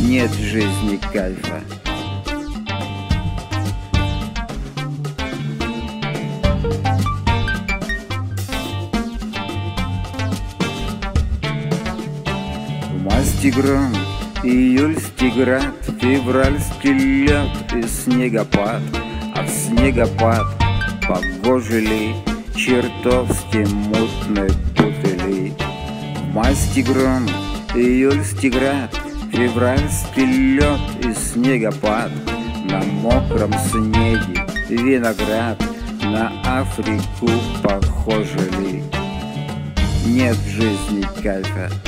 Нет в жизни кайфа. В масти гром, июльский град, февральский лед и снегопад. От снегопад погожили чертовски мутные путали. В масти гром, июльский град, февральский лед и снегопад. На мокром снеге виноград, на Африку похожи ли. Нет в жизни кайфа.